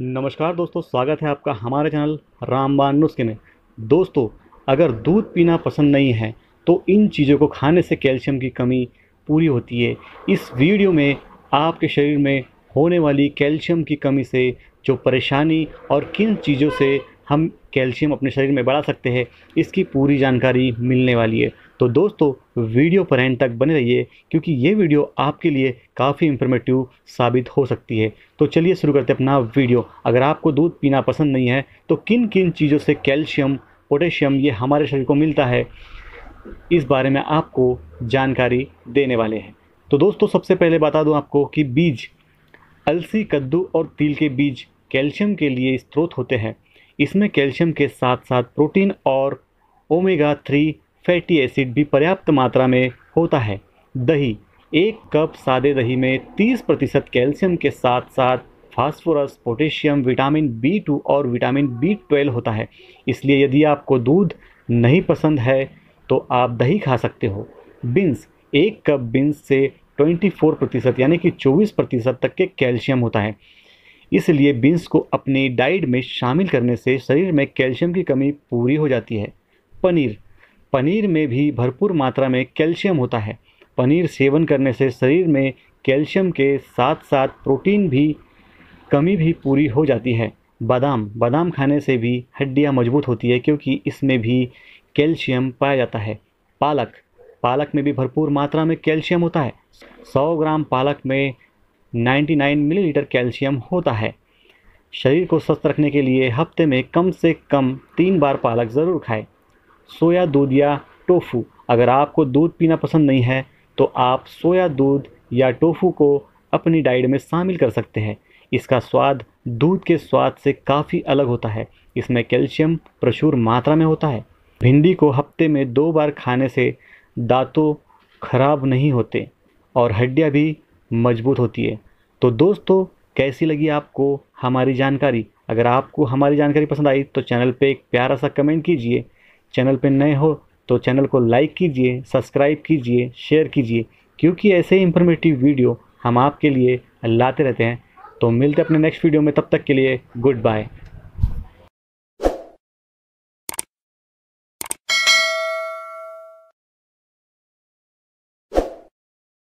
नमस्कार दोस्तों, स्वागत है आपका हमारे चैनल रामबाण नुस्खे में। दोस्तों, अगर दूध पीना पसंद नहीं है तो इन चीज़ों को खाने से कैल्शियम की कमी पूरी होती है। इस वीडियो में आपके शरीर में होने वाली कैल्शियम की कमी से जो परेशानी और किन चीज़ों से हम कैल्शियम अपने शरीर में बढ़ा सकते हैं, इसकी पूरी जानकारी मिलने वाली है। तो दोस्तों, वीडियो पर एंड तक बने रहिए क्योंकि ये वीडियो आपके लिए काफ़ी इंफॉर्मेटिव साबित हो सकती है। तो चलिए शुरू करते हैं अपना वीडियो। अगर आपको दूध पीना पसंद नहीं है तो किन किन चीज़ों से कैल्शियम, पोटेशियम ये हमारे शरीर को मिलता है, इस बारे में आपको जानकारी देने वाले हैं। तो दोस्तों, सबसे पहले बता दूं आपको कि बीज, अलसी, कद्दू और तिल के बीज कैल्शियम के लिए स्रोत होते हैं। इसमें कैल्शियम के साथ साथ प्रोटीन और ओमेगा 3 फैटी एसिड भी पर्याप्त मात्रा में होता है। दही, एक कप सादे दही में 30% कैल्शियम के साथ साथ फास्फोरस, पोटेशियम, विटामिन B2 और विटामिन B12 होता है। इसलिए यदि आपको दूध नहीं पसंद है तो आप दही खा सकते हो। बीन्स, एक कप बीन्स से 24% यानी कि 24% तक के कैल्शियम होता है। इसलिए बीन्स को अपनी डाइट में शामिल करने से शरीर में कैल्शियम की कमी पूरी हो जाती है। पनीर, पनीर में भी भरपूर मात्रा में कैल्शियम होता है। पनीर सेवन करने से शरीर में कैल्शियम के साथ साथ प्रोटीन की कमी भी पूरी हो जाती है। बादाम, बादाम खाने से भी हड्डियां मजबूत होती है क्योंकि इसमें भी कैल्शियम पाया जाता है। पालक, पालक में भी भरपूर मात्रा में कैल्शियम होता है। 100 ग्राम पालक में 99 मिलीलीटर कैल्शियम होता है। शरीर को स्वस्थ रखने के लिए हफ्ते में कम से कम 3 बार पालक ज़रूर खाएं। सोया दूध या टोफू, अगर आपको दूध पीना पसंद नहीं है तो आप सोया दूध या टोफू को अपनी डाइट में शामिल कर सकते हैं। इसका स्वाद दूध के स्वाद से काफ़ी अलग होता है। इसमें कैल्शियम प्रचुर मात्रा में होता है। भिंडी को हफ्ते में 2 बार खाने से दांतों खराब नहीं होते और हड्डियां भी मजबूत होती है। तो दोस्तों, कैसी लगी आपको हमारी जानकारी? अगर आपको हमारी जानकारी पसंद आई तो चैनल पे एक प्यारा सा कमेंट कीजिए। चैनल पे नए हो तो चैनल को लाइक कीजिए, सब्सक्राइब कीजिए, शेयर कीजिए, क्योंकि ऐसे ही इंफॉर्मेटिव वीडियो हम आपके लिए लाते रहते हैं। तो मिलते हैं अपने नेक्स्ट वीडियो में, तब तक के लिए गुड बाय।